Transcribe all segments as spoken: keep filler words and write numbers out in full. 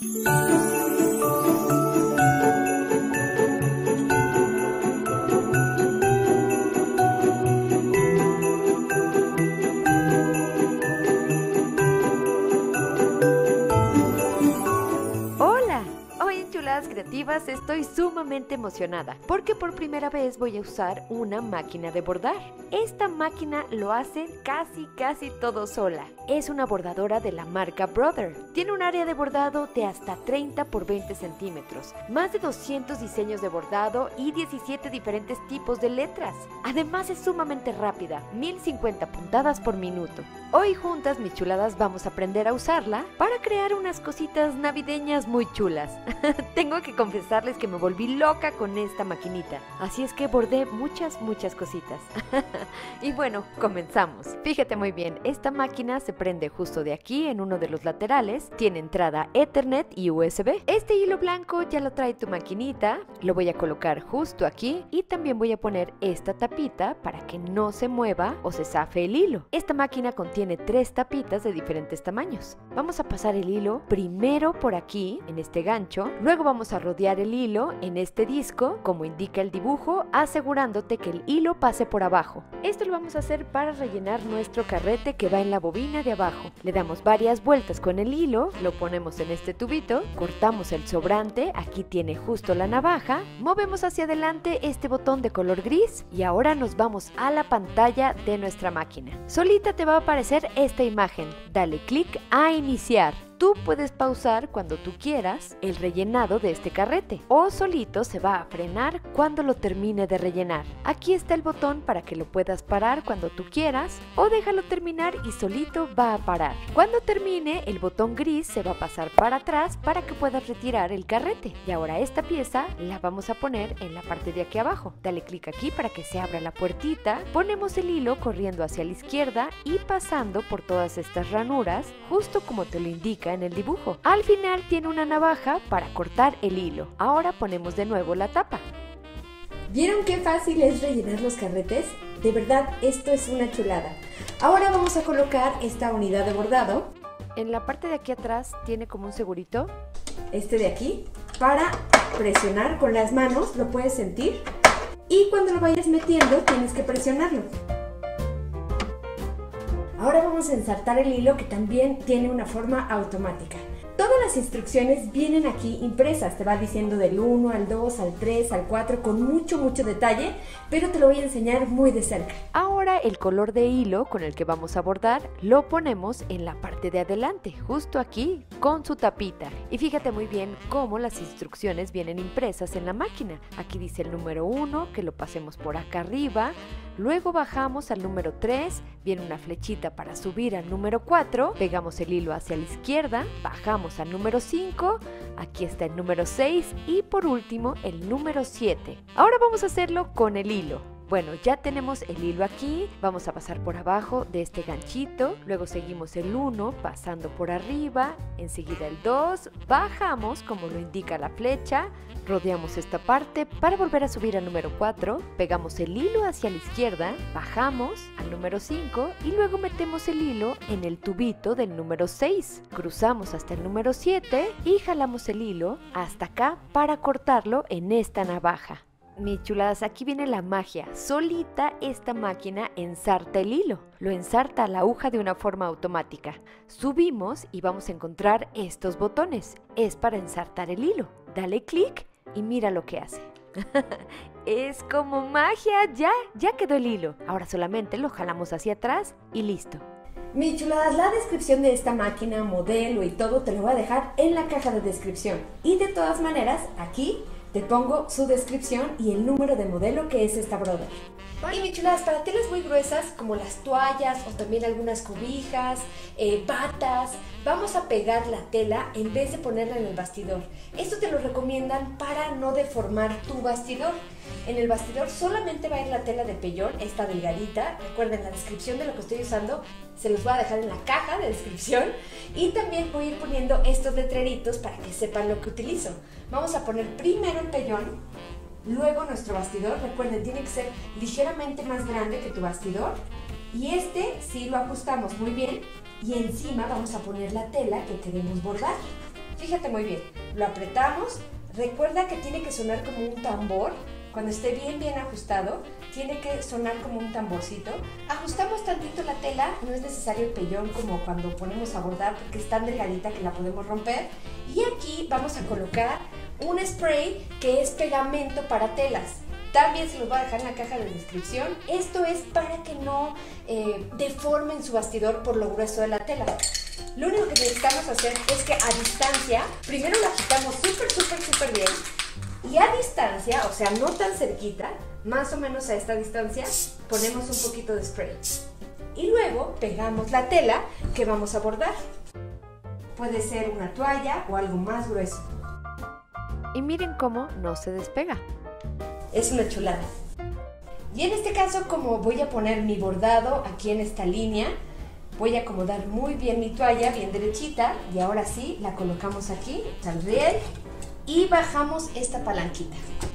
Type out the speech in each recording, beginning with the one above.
Creativas, estoy sumamente emocionada porque por primera vez voy a usar una máquina de bordar. Esta máquina lo hace casi casi todo sola. Es una bordadora de la marca Brother. Tiene un área de bordado de hasta treinta por veinte centímetros, más de doscientos diseños de bordado y diecisiete diferentes tipos de letras. Además es sumamente rápida, mil cincuenta puntadas por minuto. Hoy juntas, mis chuladas, vamos a aprender a usarla para crear unas cositas navideñas muy chulas. Tengo que confesarles que me volví loca con esta maquinita, así es que bordé muchas, muchas cositas. Y bueno, comenzamos. Fíjate muy bien, esta máquina se prende justo de aquí en uno de los laterales, tiene entrada Ethernet y U S B. Este hilo blanco ya lo trae tu maquinita, lo voy a colocar justo aquí y también voy a poner esta tapita para que no se mueva o se zafe el hilo. Esta máquina contiene tres tapitas de diferentes tamaños. Vamos a pasar el hilo primero por aquí, en este gancho, luego vamos a rodear el hilo en este disco, como indica el dibujo, asegurándote que el hilo pase por abajo. Esto lo vamos a hacer para rellenar nuestro carrete que va en la bobina de abajo. Le damos varias vueltas con el hilo, lo ponemos en este tubito, cortamos el sobrante, aquí tiene justo la navaja, movemos hacia adelante este botón de color gris y ahora nos vamos a la pantalla de nuestra máquina. Solita te va a aparecer esta imagen, dale clic a iniciar. Tú puedes pausar cuando tú quieras el rellenado de este carrete o solito se va a frenar cuando lo termine de rellenar. Aquí está el botón para que lo puedas parar cuando tú quieras o déjalo terminar y solito va a parar. Cuando termine, el botón gris se va a pasar para atrás para que puedas retirar el carrete. Y ahora esta pieza la vamos a poner en la parte de aquí abajo. Dale clic aquí para que se abra la puertita. Ponemos el hilo corriendo hacia la izquierda y pasando por todas estas ranuras, justo como te lo indica en el dibujo. Al final tiene una navaja para cortar el hilo. Ahora ponemos de nuevo la tapa. ¿Vieron qué fácil es rellenar los carretes? De verdad, esto es una chulada. Ahora vamos a colocar esta unidad de bordado. En la parte de aquí atrás tiene como un segurito. Este de aquí, para presionar con las manos, lo puedes sentir. Y cuando lo vayas metiendo, tienes que presionarlo. Ahora vamos a ensartar el hilo, que también tiene una forma automática. Todas las instrucciones vienen aquí impresas, te va diciendo del uno al dos, al tres, al cuatro, con mucho mucho detalle, pero te lo voy a enseñar muy de cerca. Ahora el color de hilo con el que vamos a bordar lo ponemos en la parte de adelante, justo aquí con su tapita. Y fíjate muy bien cómo las instrucciones vienen impresas en la máquina. Aquí dice el número uno, que lo pasemos por acá arriba, luego bajamos al número tres, viene una flechita para subir al número cuatro, pegamos el hilo hacia la izquierda, bajamos al número cinco, aquí está el número seis y por último el número siete. Ahora vamos a hacerlo con el hilo. Bueno, ya tenemos el hilo aquí, vamos a pasar por abajo de este ganchito, luego seguimos el uno pasando por arriba, enseguida el dos, bajamos como lo indica la flecha, rodeamos esta parte para volver a subir al número cuatro, pegamos el hilo hacia la izquierda, bajamos al número cinco y luego metemos el hilo en el tubito del número seis, cruzamos hasta el número siete y jalamos el hilo hasta acá para cortarlo en esta navaja. Mis chuladas, aquí viene la magia. Solita esta máquina ensarta el hilo. Lo ensarta a la aguja de una forma automática. Subimos y vamos a encontrar estos botones. Es para ensartar el hilo. Dale clic y mira lo que hace. Es como magia. Ya, ya quedó el hilo. Ahora solamente lo jalamos hacia atrás y listo. Mis chuladas, la descripción de esta máquina, modelo y todo te lo voy a dejar en la caja de descripción. Y de todas maneras, aquí te pongo su descripción y el número de modelo, que es esta Brother. Y mis chuladas, para telas muy gruesas como las toallas o también algunas cobijas, eh, batas, vamos a pegar la tela en vez de ponerla en el bastidor. Esto te lo recomiendan para no deformar tu bastidor. En el bastidor solamente va a ir la tela de pellón, esta delgadita. Recuerden, la descripción de lo que estoy usando se los voy a dejar en la caja de descripción. Y también voy a ir poniendo estos letreritos para que sepan lo que utilizo. Vamos a poner primero el pellón, luego nuestro bastidor. Recuerden, tiene que ser ligeramente más grande que tu bastidor. Y este sí lo ajustamos muy bien. Y encima vamos a poner la tela que queremos bordar. Fíjate muy bien, lo apretamos, recuerda que tiene que sonar como un tambor. Cuando esté bien bien ajustado, tiene que sonar como un tamborcito. Ajustamos tantito la tela, no es necesario el pellón como cuando ponemos a bordar porque es tan delgadita que la podemos romper. Y aquí vamos a colocar un spray que es pegamento para telas. También se los voy a dejar en la caja de descripción. Esto es para que no eh, deformen su bastidor por lo grueso de la tela. Lo único que necesitamos hacer es que a distancia, primero lo agitamos súper, súper, súper bien. Y a distancia, o sea, no tan cerquita, más o menos a esta distancia, ponemos un poquito de spray. Y luego pegamos la tela que vamos a bordar. Puede ser una toalla o algo más grueso. Y miren cómo no se despega. Es una chulada. Y en este caso, como voy a poner mi bordado aquí en esta línea, voy a acomodar muy bien mi toalla, bien derechita. Y ahora sí, la colocamos aquí, al riel. Y bajamos esta palanquita.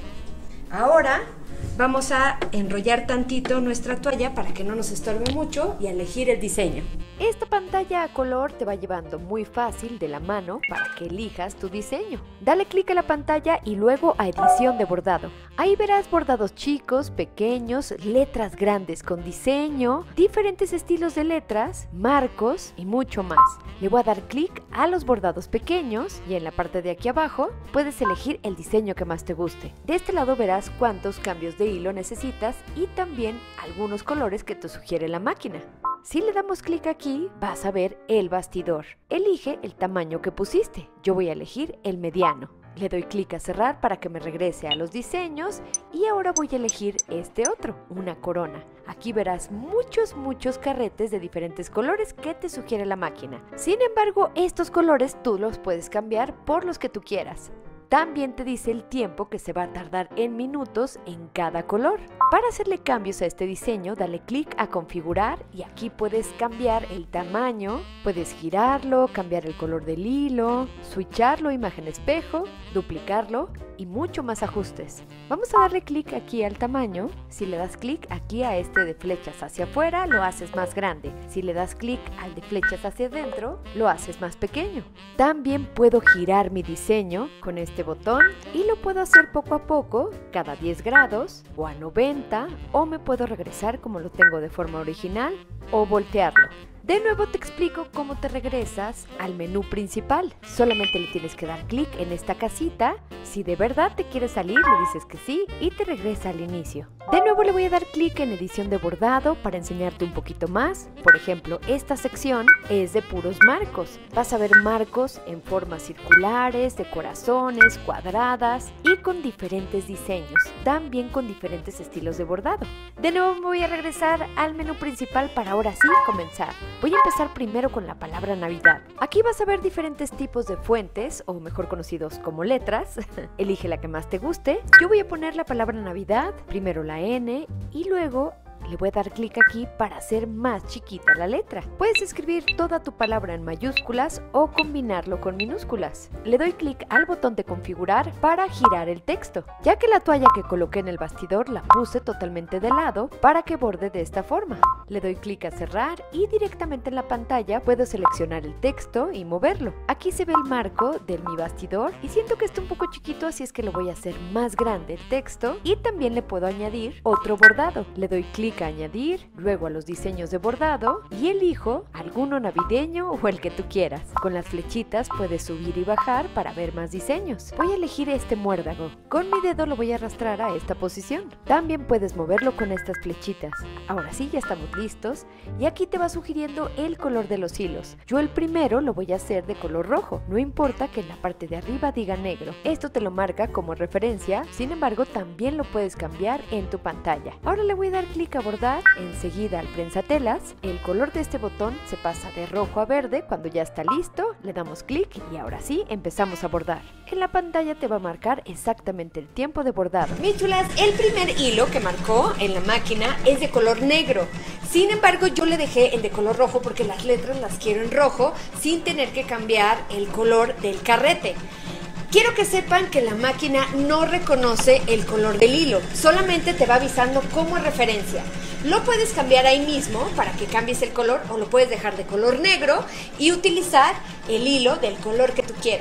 Ahora vamos a enrollar tantito nuestra toalla para que no nos estorbe mucho y a elegir el diseño. Esta pantalla a color te va llevando muy fácil de la mano para que elijas tu diseño. Dale clic a la pantalla y luego a edición de bordado. Ahí verás bordados chicos, pequeños, letras grandes con diseño, diferentes estilos de letras, marcos y mucho más. Le voy a dar clic a los bordados pequeños y en la parte de aquí abajo puedes elegir el diseño que más te guste. De este lado verás cuántos cambios de hilo necesitas y también algunos colores que te sugiere la máquina. Si le damos clic aquí, vas a ver el bastidor. Elige el tamaño que pusiste. Yo voy a elegir el mediano. Le doy clic a cerrar para que me regrese a los diseños y ahora voy a elegir este otro, una corona. Aquí verás muchos, muchos carretes de diferentes colores que te sugiere la máquina. Sin embargo, estos colores tú los puedes cambiar por los que tú quieras. También te dice el tiempo que se va a tardar en minutos en cada color. Para hacerle cambios a este diseño, dale clic a configurar y aquí puedes cambiar el tamaño, puedes girarlo, cambiar el color del hilo, switcharlo, imagen espejo, duplicarlo y mucho más ajustes. Vamos a darle clic aquí al tamaño. Si le das clic aquí a este de flechas hacia afuera, lo haces más grande. Si le das clic al de flechas hacia adentro, lo haces más pequeño. También puedo girar mi diseño con este botón y lo puedo hacer poco a poco, cada diez grados o a noventa, o me puedo regresar como lo tengo de forma original o voltearlo. De nuevo te explico cómo te regresas al menú principal. Solamente le tienes que dar clic en esta casita. Si de verdad te quieres salir, le dices que sí y te regresa al inicio. De nuevo le voy a dar clic en edición de bordado para enseñarte un poquito más. Por ejemplo, esta sección es de puros marcos. Vas a ver marcos en formas circulares, de corazones, cuadradas y con diferentes diseños. También con diferentes estilos de bordado. De nuevo me voy a regresar al menú principal para ahora sí comenzar. Voy a empezar primero con la palabra Navidad. Aquí vas a ver diferentes tipos de fuentes, o mejor conocidos como letras. Elige la que más te guste. Yo voy a poner la palabra Navidad, primero la N y luego le voy a dar clic aquí para hacer más chiquita la letra. Puedes escribir toda tu palabra en mayúsculas o combinarlo con minúsculas. Le doy clic al botón de configurar para girar el texto, ya que la toalla que coloqué en el bastidor la puse totalmente de lado para que borde de esta forma. Le doy clic a cerrar y directamente en la pantalla puedo seleccionar el texto y moverlo. Aquí se ve el marco de mi bastidor y siento que está un poco chiquito, así es que lo voy a hacer más grande el texto y también le puedo añadir otro bordado. Le doy clic a añadir, luego a los diseños de bordado y elijo alguno navideño o el que tú quieras. Con las flechitas puedes subir y bajar para ver más diseños. Voy a elegir este muérdago. Con mi dedo lo voy a arrastrar a esta posición. También puedes moverlo con estas flechitas. Ahora sí, ya estamos listos y aquí te va sugiriendo el color de los hilos. Yo el primero lo voy a hacer de color rojo. No importa que en la parte de arriba diga negro. Esto te lo marca como referencia, sin embargo también lo puedes cambiar en tu pantalla. Ahora le voy a dar clic a bordar, enseguida al prensatelas, el color de este botón se pasa de rojo a verde. Cuando ya está listo, le damos clic y ahora sí empezamos a bordar. En la pantalla te va a marcar exactamente el tiempo de bordado. Mis chulas, el primer hilo que marcó en la máquina es de color negro. Sin embargo, yo le dejé el de color rojo porque las letras las quiero en rojo sin tener que cambiar el color del carrete. Quiero que sepan que la máquina no reconoce el color del hilo, solamente te va avisando como referencia. Lo puedes cambiar ahí mismo para que cambies el color o lo puedes dejar de color negro y utilizar el hilo del color que tú quieras.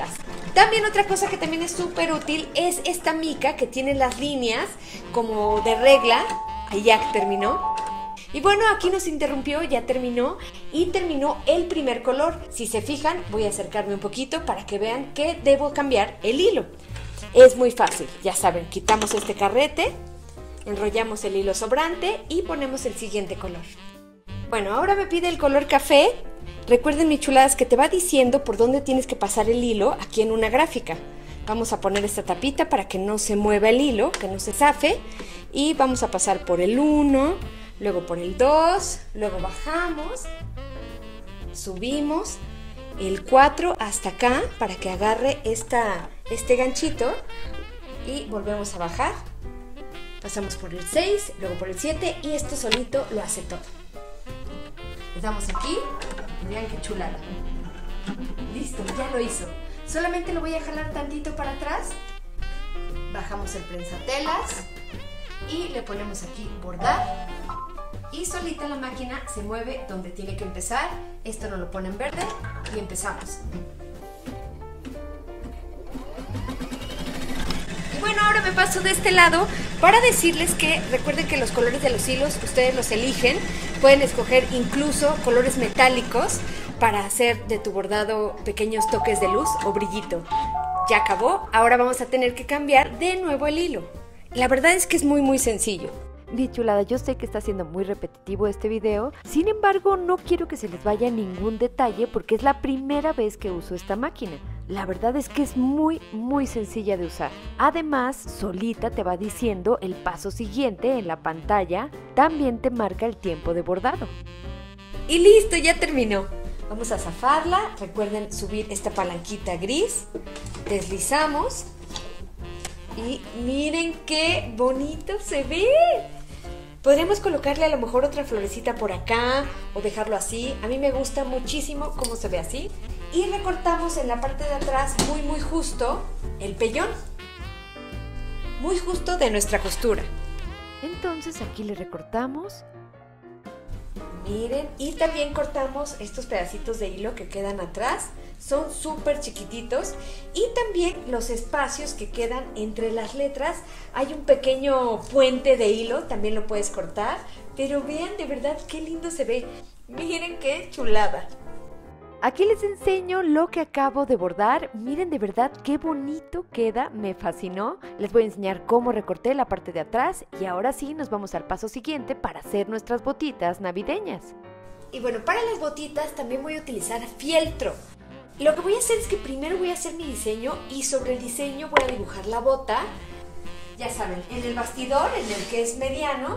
También otra cosa que también es súper útil es esta mica que tiene las líneas como de regla. Ahí ya terminó. Y bueno, aquí nos interrumpió, ya terminó y terminó el primer color. Si se fijan, voy a acercarme un poquito para que vean que debo cambiar el hilo. Es muy fácil, ya saben, quitamos este carrete, enrollamos el hilo sobrante y ponemos el siguiente color. Bueno, ahora me pide el color café. Recuerden, mis chuladas, que te va diciendo por dónde tienes que pasar el hilo aquí en una gráfica. Vamos a poner esta tapita para que no se mueva el hilo, que no se zafe. Y vamos a pasar por el uno, luego por el dos, luego bajamos, subimos el cuatro hasta acá para que agarre esta, este ganchito y volvemos a bajar. Pasamos por el seis, luego por el siete y esto solito lo hace todo. Le damos aquí y vean qué chulada. Listo, ya lo hizo. Solamente lo voy a jalar tantito para atrás. Bajamos el prensatelas y le ponemos aquí bordar. Y solita la máquina se mueve donde tiene que empezar. Esto nos lo pone en verde y empezamos. Y bueno, ahora me paso de este lado para decirles que recuerden que los colores de los hilos ustedes los eligen. Pueden escoger incluso colores metálicos para hacer de tu bordado pequeños toques de luz o brillito. Ya acabó, ahora vamos a tener que cambiar de nuevo el hilo. La verdad es que es muy muy sencillo. Bien, chulada, yo sé que está siendo muy repetitivo este video, sin embargo no quiero que se les vaya ningún detalle porque es la primera vez que uso esta máquina. La verdad es que es muy muy sencilla de usar. Además, solita te va diciendo el paso siguiente en la pantalla, también te marca el tiempo de bordado. Y listo, ya terminó. Vamos a zafarla, recuerden subir esta palanquita gris, deslizamos y miren qué bonito se ve. Podríamos colocarle a lo mejor otra florecita por acá o dejarlo así. A mí me gusta muchísimo cómo se ve así. Y recortamos en la parte de atrás muy muy justo el pellón. Muy justo de nuestra costura. Entonces aquí le recortamos. Miren, y también cortamos estos pedacitos de hilo que quedan atrás. Son súper chiquititos. Y también los espacios que quedan entre las letras. Hay un pequeño puente de hilo, también lo puedes cortar. Pero vean de verdad qué lindo se ve. Miren qué chulada. Aquí les enseño lo que acabo de bordar. Miren de verdad qué bonito queda, me fascinó. Les voy a enseñar cómo recorté la parte de atrás y ahora sí nos vamos al paso siguiente para hacer nuestras botitas navideñas. Y bueno, para las botitas también voy a utilizar fieltro. Lo que voy a hacer es que primero voy a hacer mi diseño y sobre el diseño voy a dibujar la bota. Ya saben, en el bastidor, en el que es mediano.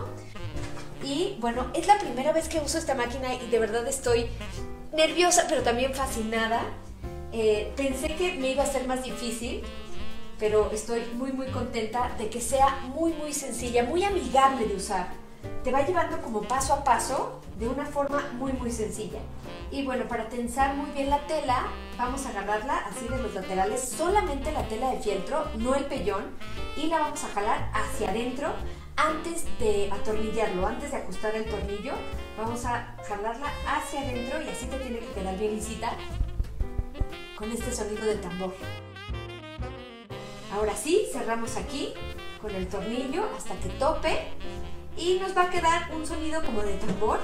Y bueno, es la primera vez que uso esta máquina y de verdad estoy nerviosa, pero también fascinada. Eh, pensé que me iba a ser más difícil, pero estoy muy muy contenta de que sea muy muy sencilla, muy amigable de usar. Te va llevando como paso a paso de una forma muy muy sencilla. Y bueno, para tensar muy bien la tela, vamos a agarrarla así de los laterales, solamente la tela de fieltro, no el pellón, y la vamos a jalar hacia adentro antes de atornillarlo, antes de ajustar el tornillo. Vamos a jalarla hacia adentro y así te tiene que quedar bien lisita con este sonido de tambor. Ahora sí, cerramos aquí con el tornillo hasta que tope y nos va a quedar un sonido como de tambor.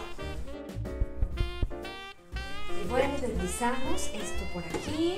Y bueno, deslizamos esto por aquí,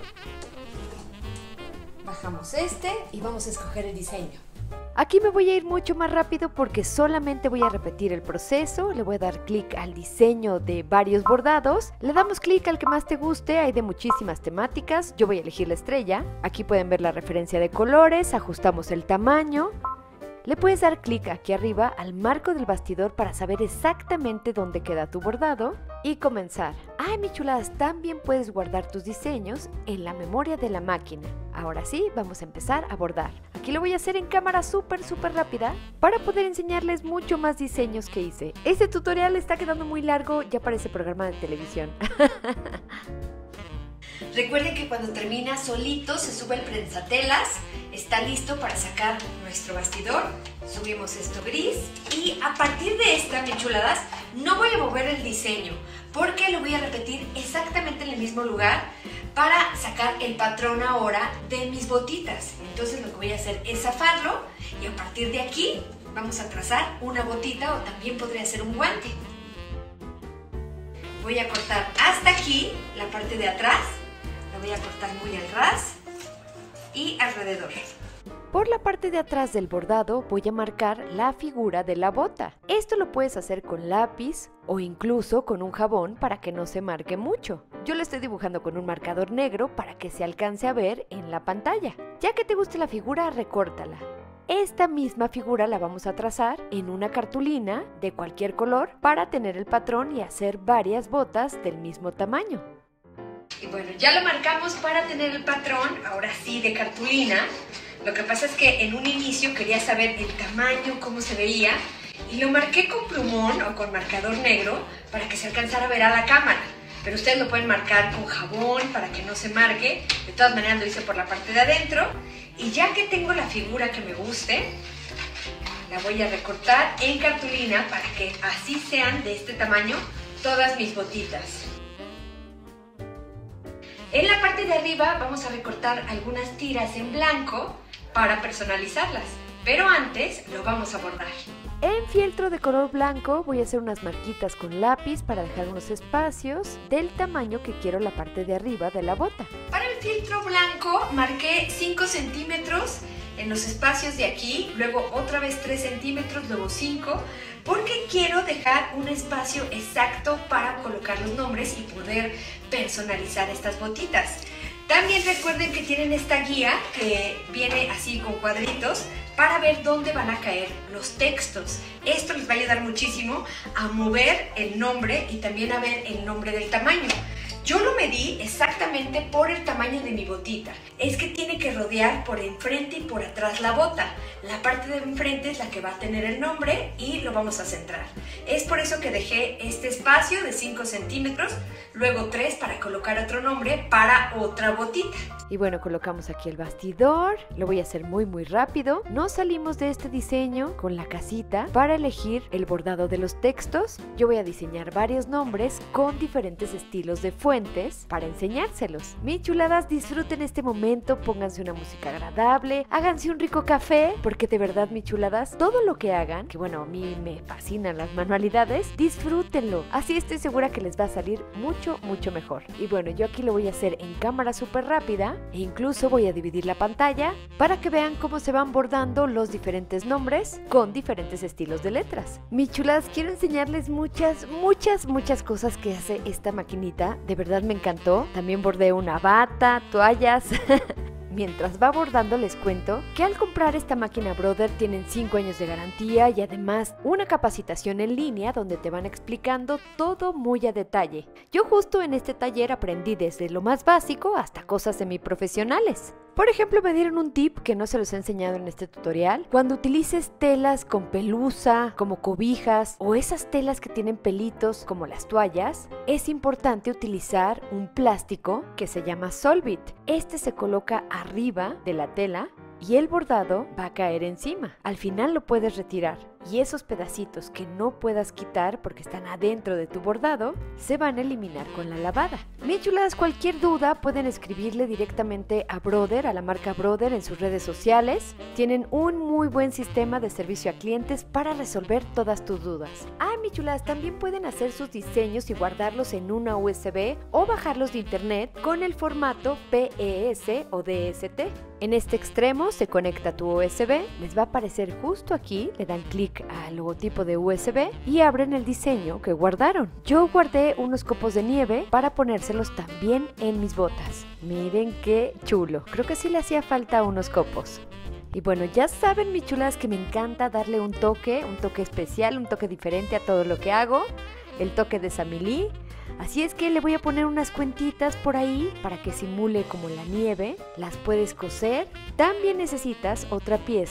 bajamos este y vamos a escoger el diseño. Aquí me voy a ir mucho más rápido porque solamente voy a repetir el proceso. Le voy a dar clic al diseño de varios bordados. Le damos clic al que más te guste, hay de muchísimas temáticas. Yo voy a elegir la estrella. Aquí pueden ver la referencia de colores, ajustamos el tamaño. Le puedes dar clic aquí arriba al marco del bastidor para saber exactamente dónde queda tu bordado y comenzar. Ay, mis chuladas, también puedes guardar tus diseños en la memoria de la máquina. Ahora sí, vamos a empezar a bordar. Aquí lo voy a hacer en cámara súper súper rápida para poder enseñarles mucho más diseños que hice. Este tutorial está quedando muy largo, ya parece programa de televisión. Recuerden que cuando termina solito se sube el prensatelas, está listo para sacar nuestro bastidor. Subimos esto gris y a partir de esta, mis chuladas, no voy a mover el diseño porque lo voy a repetir exactamente en el mismo lugar para sacar el patrón ahora de mis botitas. Entonces lo que voy a hacer es zafarlo y a partir de aquí vamos a trazar una botita o también podría ser un guante. Voy a cortar hasta aquí la parte de atrás, la voy a cortar muy al ras y alrededor. Por la parte de atrás del bordado voy a marcar la figura de la bota. Esto lo puedes hacer con lápiz o incluso con un jabón para que no se marque mucho. Yo lo estoy dibujando con un marcador negro para que se alcance a ver en la pantalla. Ya que te guste la figura, recórtala. Esta misma figura la vamos a trazar en una cartulina de cualquier color para tener el patrón y hacer varias botas del mismo tamaño. Y bueno, ya lo marcamos para tener el patrón, ahora sí de cartulina. Lo que pasa es que en un inicio quería saber el tamaño, cómo se veía, y lo marqué con plumón o con marcador negro para que se alcanzara a ver a la cámara. Pero ustedes lo pueden marcar con jabón para que no se marque. De todas maneras lo hice por la parte de adentro. Y ya que tengo la figura que me guste, la voy a recortar en cartulina para que así sean de este tamaño todas mis botitas. En la parte de arriba vamos a recortar algunas tiras en blanco para personalizarlas, pero antes lo vamos a bordar. En fieltro de color blanco voy a hacer unas marquitas con lápiz para dejar unos espacios del tamaño que quiero la parte de arriba de la bota. Para el fieltro blanco marqué cinco centímetros en los espacios de aquí, luego otra vez tres centímetros, luego cinco, porque quiero dejar un espacio exacto para colocar los nombres y poder personalizar estas botitas. También recuerden que tienen esta guía que viene así con cuadritos para ver dónde van a caer los textos. Esto les va a ayudar muchísimo a mover el nombre y también a ver el nombre del tamaño. Yo lo medí exactamente por el tamaño de mi botita. Es que tiene que rodear por enfrente y por atrás la bota. La parte de enfrente es la que va a tener el nombre y lo vamos a centrar. Es por eso que dejé este espacio de cinco centímetros, luego tres para colocar otro nombre para otra botita. Y bueno, colocamos aquí el bastidor. Lo voy a hacer muy muy rápido. Nos salimos de este diseño con la casita para elegir el bordado de los textos. Yo voy a diseñar varios nombres con diferentes estilos de fuente para enseñárselos. Mis chuladas, disfruten este momento, pónganse una música agradable, háganse un rico café, porque de verdad, mis chuladas, todo lo que hagan, que bueno, a mí me fascinan las manualidades, disfrútenlo. Así estoy segura que les va a salir mucho, mucho mejor. Y bueno, yo aquí lo voy a hacer en cámara súper rápida e incluso voy a dividir la pantalla para que vean cómo se van bordando los diferentes nombres con diferentes estilos de letras. Mis chuladas, quiero enseñarles muchas, muchas, muchas cosas que hace esta maquinita. De verdad me encantó. También bordé una bata, toallas. Mientras va bordando les cuento que al comprar esta máquina Brother tienen cinco años de garantía y además una capacitación en línea donde te van explicando todo muy a detalle. Yo justo en este taller aprendí desde lo más básico hasta cosas semiprofesionales. Por ejemplo, me dieron un tip que no se los he enseñado en este tutorial. Cuando utilices telas con pelusa, como cobijas, o esas telas que tienen pelitos, como las toallas, es importante utilizar un plástico que se llama Solvit. Este se coloca arriba de la tela y el bordado va a caer encima. Al final lo puedes retirar y esos pedacitos que no puedas quitar porque están adentro de tu bordado se van a eliminar con la lavada. Mis chuladas, cualquier duda pueden escribirle directamente a Brother, a la marca Brother en sus redes sociales. Tienen un muy buen sistema de servicio a clientes para resolver todas tus dudas. Ah, mis chuladas, también pueden hacer sus diseños y guardarlos en una U S B o bajarlos de internet con el formato P E S o D S T. En este extremo se conecta tu U S B, les va a aparecer justo aquí, le dan clic al logotipo de U S B y abren el diseño que guardaron. Yo guardé unos copos de nieve para ponérselos también en mis botas. Miren qué chulo, creo que sí le hacía falta unos copos. Y bueno, ya saben, mis chulas, que me encanta darle un toque, un toque especial, un toque diferente a todo lo que hago, el toque de Samilí. Así es que le voy a poner unas cuentitas por ahí para que simule como la nieve. Las puedes coser. También necesitas otra pieza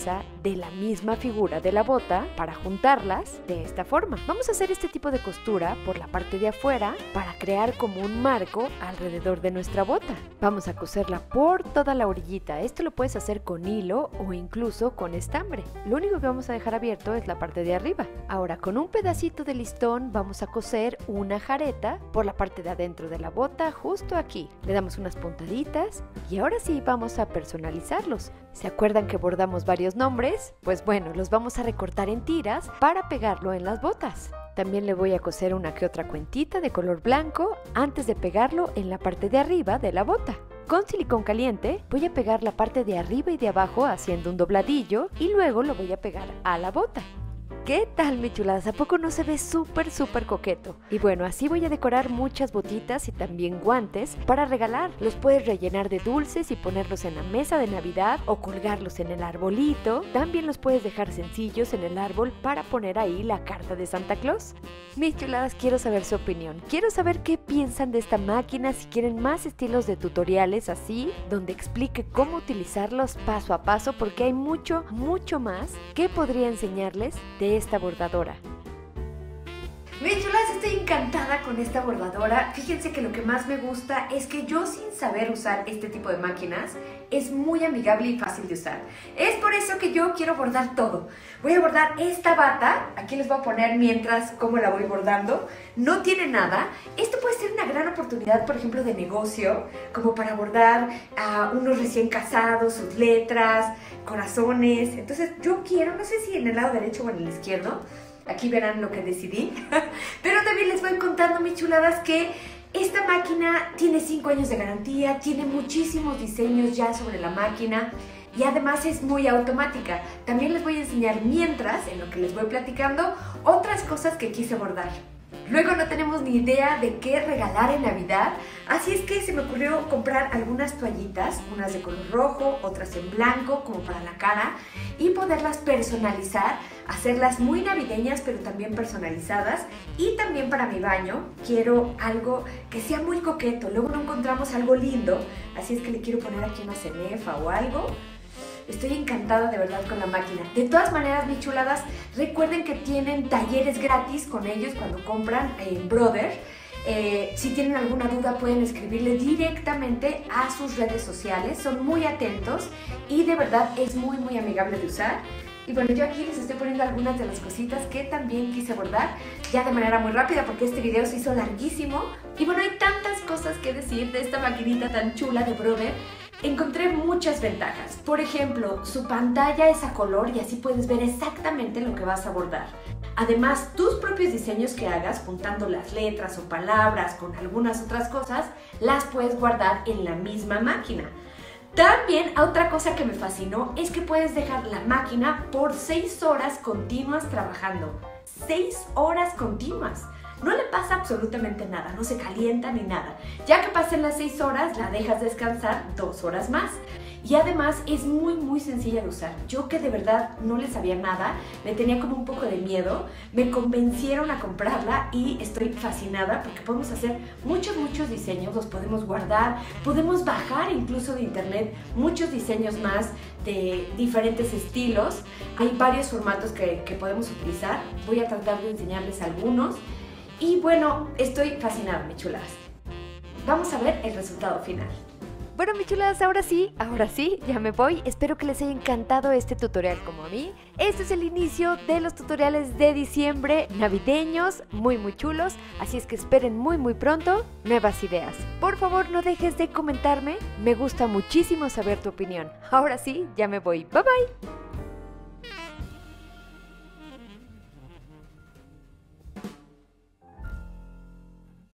de la misma figura de la bota para juntarlas de esta forma. Vamos a hacer este tipo de costura por la parte de afuera para crear como un marco alrededor de nuestra bota. Vamos a coserla por toda la orillita. Esto lo puedes hacer con hilo o incluso con estambre. Lo único que vamos a dejar abierto es la parte de arriba. Ahora, con un pedacito de listón vamos a coser una jareta por la parte de adentro de la bota, justo aquí. Le damos unas puntaditas y ahora sí vamos a personalizarlos. ¿Se acuerdan que bordamos varios nombres? Pues bueno, los vamos a recortar en tiras para pegarlo en las botas. También le voy a coser una que otra cuentita de color blanco antes de pegarlo en la parte de arriba de la bota. Con silicón caliente voy a pegar la parte de arriba y de abajo haciendo un dobladillo y luego lo voy a pegar a la bota. ¿Qué tal, mi chuladas? ¿A poco no se ve súper, súper coqueto? Y bueno, así voy a decorar muchas botitas y también guantes para regalar. Los puedes rellenar de dulces y ponerlos en la mesa de Navidad o colgarlos en el arbolito. También los puedes dejar sencillos en el árbol para poner ahí la carta de Santa Claus. Mis chuladas, quiero saber su opinión. Quiero saber qué piensan de esta máquina, si quieren más estilos de tutoriales así, donde explique cómo utilizarlos paso a paso, porque hay mucho, mucho más que podría enseñarles de esta bordadora. Mis chulas, estoy encantada con esta bordadora. Fíjense que lo que más me gusta es que yo, sin saber usar este tipo de máquinas, es muy amigable y fácil de usar. Es por eso que yo quiero bordar todo. Voy a bordar esta bata. Aquí les voy a poner mientras cómo la voy bordando. No tiene nada. Esto puede ser una gran oportunidad, por ejemplo, de negocio, como para bordar a unos recién casados, sus letras, corazones. Entonces yo quiero, no sé si en el lado derecho o en el izquierdo, aquí verán lo que decidí, pero también les voy contando, mis chuladas, que esta máquina tiene cinco años de garantía, tiene muchísimos diseños ya sobre la máquina y además es muy automática. También les voy a enseñar, mientras, en lo que les voy platicando, otras cosas que quise bordar. Luego no tenemos ni idea de qué regalar en Navidad, así es que se me ocurrió comprar algunas toallitas, unas de color rojo, otras en blanco, como para la cara, y poderlas personalizar, hacerlas muy navideñas, pero también personalizadas. Y también para mi baño quiero algo que sea muy coqueto, luego no encontramos algo lindo, así es que le quiero poner aquí una cenefa o algo. Estoy encantada de verdad con la máquina. De todas maneras, mis chuladas, recuerden que tienen talleres gratis con ellos cuando compran en Brother. Eh, si tienen alguna duda pueden escribirle directamente a sus redes sociales. Son muy atentos y de verdad es muy muy amigable de usar. Y bueno, yo aquí les estoy poniendo algunas de las cositas que también quise bordar, ya de manera muy rápida porque este video se hizo larguísimo. Y bueno, hay tantas cosas que decir de esta maquinita tan chula de Brother. Encontré muchas ventajas. Por ejemplo, su pantalla es a color y así puedes ver exactamente lo que vas a bordar. Además, tus propios diseños que hagas, juntando las letras o palabras con algunas otras cosas, las puedes guardar en la misma máquina. También, otra cosa que me fascinó es que puedes dejar la máquina por seis horas continuas trabajando. seis horas continuas. No le pasa absolutamente nada, no se calienta ni nada. Ya que pasen las seis horas, la dejas descansar dos horas más. Y además es muy muy sencilla de usar. Yo, que de verdad no le sabía nada, le tenía como un poco de miedo, me convencieron a comprarla y estoy fascinada porque podemos hacer muchos muchos diseños, los podemos guardar, podemos bajar incluso de internet muchos diseños más de diferentes estilos. Hay varios formatos que, que podemos utilizar. Voy a tratar de enseñarles algunos. Y bueno, estoy fascinada, mis chuladas. Vamos a ver el resultado final. Bueno, mis chuladas, ahora sí, ahora sí, ya me voy. Espero que les haya encantado este tutorial como a mí. Este es el inicio de los tutoriales de diciembre navideños, muy muy chulos. Así es que esperen muy muy pronto nuevas ideas. Por favor, no dejes de comentarme. Me gusta muchísimo saber tu opinión. Ahora sí, ya me voy. Bye bye.